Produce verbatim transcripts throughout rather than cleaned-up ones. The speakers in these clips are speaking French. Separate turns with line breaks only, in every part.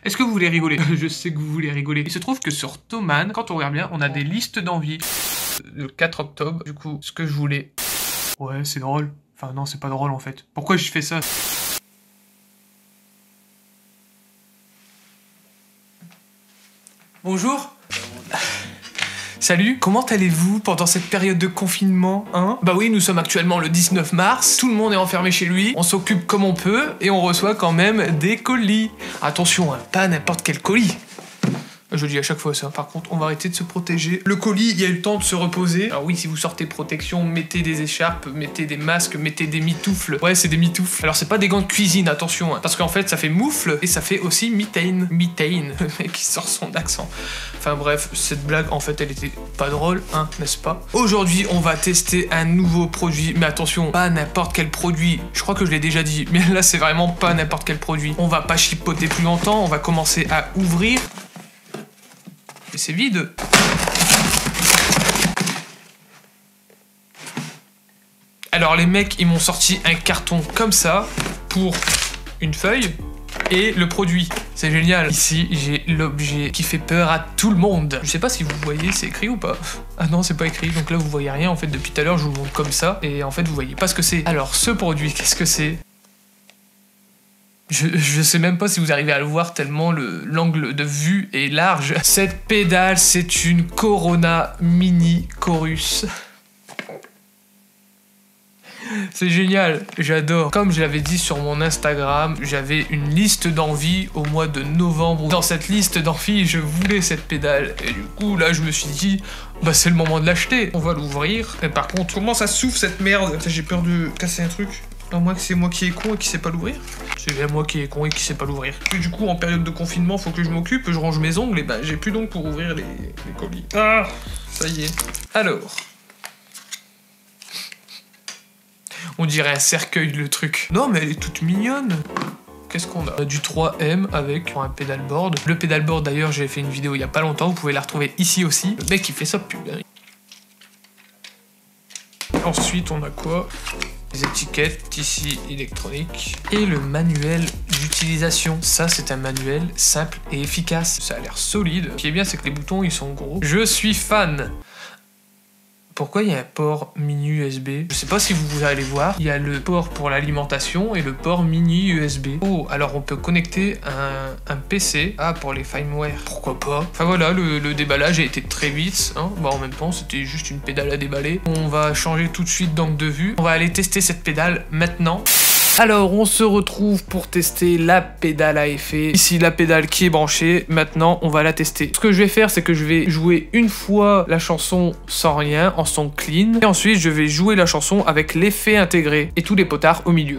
Est-ce que vous voulez rigoler? Je sais que vous voulez rigoler. Il se trouve que sur Thomann, quand on regarde bien, on a des listes d'envie. Le quatre octobre, du coup, ce que je voulais... Ouais, c'est drôle. Enfin non, c'est pas drôle en fait. Pourquoi je fais ça? Bonjour. Salut, comment allez-vous pendant cette période de confinement, hein? Bah oui, nous sommes actuellement le dix-neuf mars, tout le monde est enfermé chez lui, on s'occupe comme on peut, et on reçoit quand même des colis. Attention, hein, pas n'importe quel colis. Je le dis à chaque fois ça. Par contre, on va arrêter de se protéger. Le colis, il y a eu le temps de se reposer. Alors oui, si vous sortez protection, mettez des écharpes, mettez des masques, mettez des mitoufles. Ouais, c'est des mitoufles. Alors c'est pas des gants de cuisine, attention, hein, parce qu'en fait, ça fait moufle et ça fait aussi mitaine. Mitaine, le mec qui sort son accent. Enfin bref, cette blague, en fait, elle était pas drôle, hein, n'est-ce pas? Aujourd'hui, on va tester un nouveau produit. Mais attention, pas n'importe quel produit. Je crois que je l'ai déjà dit, mais là, c'est vraiment pas n'importe quel produit. On va pas chipoter plus longtemps, on va commencer à ouvrir. Et c'est vide. Alors les mecs, ils m'ont sorti un carton comme ça pour une feuille et le produit. C'est génial. Ici, j'ai l'objet qui fait peur à tout le monde. Je sais pas si vous voyez, c'est écrit ou pas. Ah non, c'est pas écrit. Donc là, vous voyez rien. En fait, depuis tout à l'heure, je vous montre comme ça. Et en fait, vous voyez pas ce que c'est. Alors, ce produit, qu'est-ce que c'est? Je, je sais même pas si vous arrivez à le voir tellement l'angle de vue est large. Cette pédale, c'est une Corona Mini Chorus. C'est génial, j'adore. Comme je l'avais dit sur mon Instagram, j'avais une liste d'envies au mois de novembre. Dans cette liste d'envies, je voulais cette pédale. Et du coup, là, je me suis dit, bah c'est le moment de l'acheter. On va l'ouvrir. Et par contre, comment ça souffle cette merde? J'ai peur de casser un truc. À moins que c'est moi qui est con et qui sait pas l'ouvrir. C'est bien moi qui est con et qui sait pas l'ouvrir. Et du coup, en période de confinement, faut que je m'occupe, je range mes ongles, et ben j'ai plus d'ongles pour ouvrir les, les colis. Ah, ça y est. Alors. On dirait un cercueil, le truc. Non, mais elle est toute mignonne. Qu'est-ce qu'on a? On a du trois M avec un pédalboard. Le pédalboard, d'ailleurs, j'ai fait une vidéo il y a pas longtemps, vous pouvez la retrouver ici aussi. Le mec, il fait ça pub. Ensuite, on a quoi? Les étiquettes, tissu électronique et le manuel d'utilisation. Ça, c'est un manuel simple et efficace. Ça a l'air solide. Ce qui est bien, c'est que les boutons, ils sont gros. Je suis fan. Pourquoi il y a un port mini U S B? Je sais pas si vous allez voir. Il y a le port pour l'alimentation et le port mini U S B. Oh, alors on peut connecter un, un P C. Ah, pour les firmware. Pourquoi pas? Enfin voilà, le, le déballage a été très vite. Hein. Bah, en même temps, c'était juste une pédale à déballer. On va changer tout de suite d'angle de vue. On va aller tester cette pédale maintenant. Alors, on se retrouve pour tester la pédale à effet. Ici, la pédale qui est branchée. Maintenant, on va la tester. Ce que je vais faire, c'est que je vais jouer une fois la chanson sans rien, en son clean. Et ensuite, je vais jouer la chanson avec l'effet intégré et tous les potards au milieu.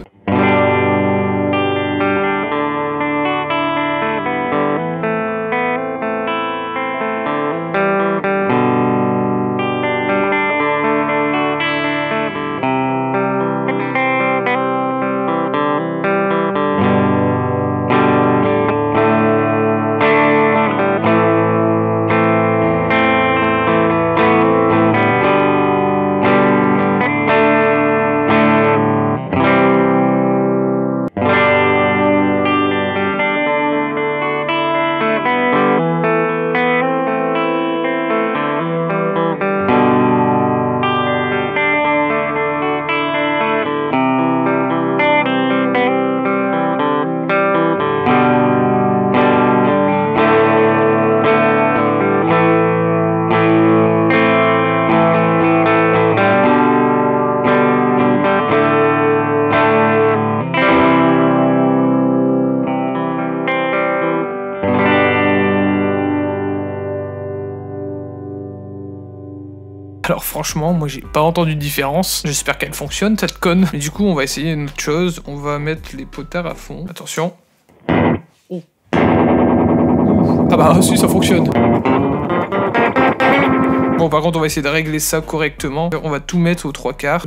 Alors franchement, moi j'ai pas entendu de différence. J'espère qu'elle fonctionne cette conne. Mais du coup, on va essayer une autre chose. On va mettre les potards à fond. Attention. Oh. Ah bah si, ça fonctionne. Bon, par contre, on va essayer de régler ça correctement. On va tout mettre aux trois quarts.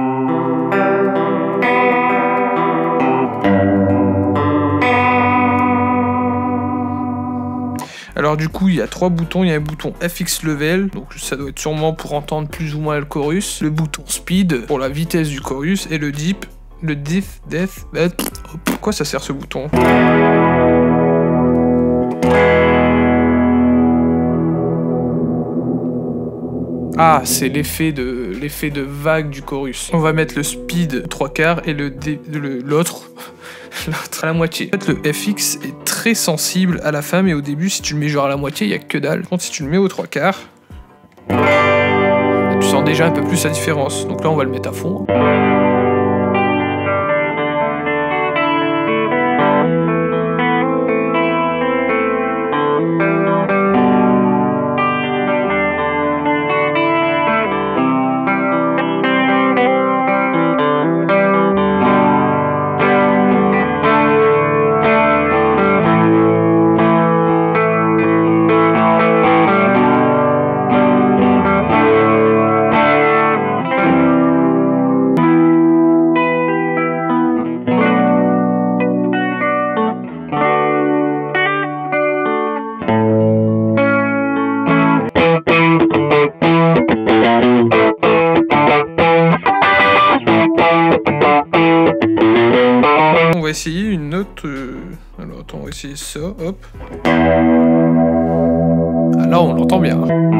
Alors du coup, il y a trois boutons. Il y a un bouton F X Level, donc ça doit être sûrement pour entendre plus ou moins le chorus. Le bouton Speed pour la vitesse du chorus et le Deep, le Diff, Def. Pourquoi ça sert ce bouton? Ah, c'est l'effet de l'effet de vague du chorus. On va mettre le speed trois quarts et le l'autre l'autre à la moitié. En fait, le F X est très sensible à la fin, mais au début, si tu le mets genre à la moitié, il y a que dalle. Par contre, si tu le mets aux trois quarts, tu sens déjà un peu plus la différence. Donc là, on va le mettre à fond. On va essayer une autre... Euh... Alors attends, on va essayer ça, hop. Ah là, on l'entend bien.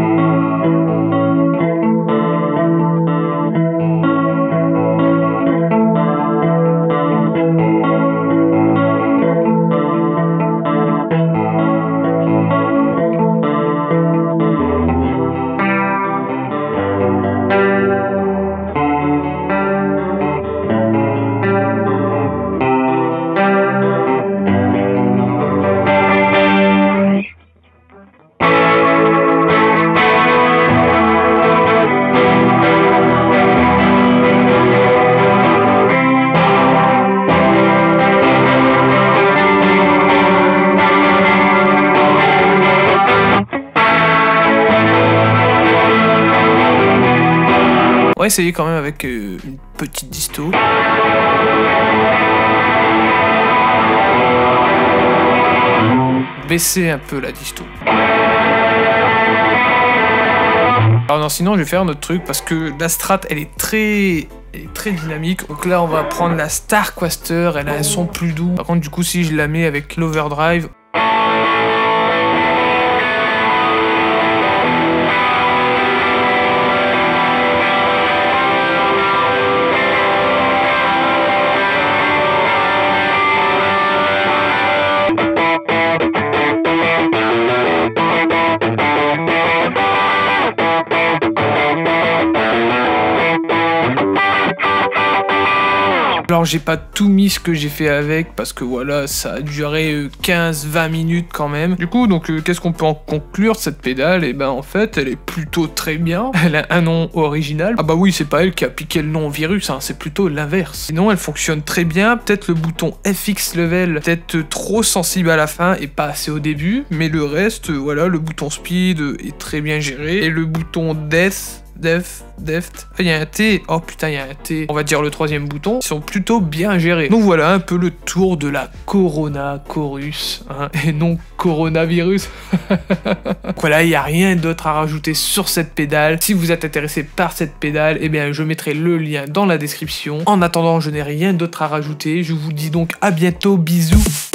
On va essayer quand même avec euh, une petite disto. Baisser un peu la disto. Alors non, sinon je vais faire un autre truc parce que la strat elle est très... Elle est très dynamique. Donc là on va prendre la Starcaster, elle a un son plus doux. Par contre du coup si je la mets avec l'overdrive... Alors j'ai pas tout mis ce que j'ai fait avec parce que voilà ça a duré quinze vingt minutes quand même. Du coup donc euh, qu'est-ce qu'on peut en conclure de cette pédale? Et ben en fait elle est plutôt très bien. Elle a un nom original. Ah bah oui c'est pas elle qui a piqué le nom au virus, hein, c'est plutôt l'inverse. Sinon elle fonctionne très bien. Peut-être le bouton F X level peut-être trop sensible à la fin et pas assez au début. Mais le reste euh, voilà le bouton speed est très bien géré. Et le bouton death Def, Deft, il y a un T, oh putain il y a un T, on va dire le troisième bouton, ils sont plutôt bien gérés. Donc voilà un peu le tour de la Corona Chorus, hein, et non coronavirus. Voilà, il n'y a rien d'autre à rajouter sur cette pédale. Si vous êtes intéressé par cette pédale, eh bien je mettrai le lien dans la description. En attendant, je n'ai rien d'autre à rajouter, je vous dis donc à bientôt, bisous.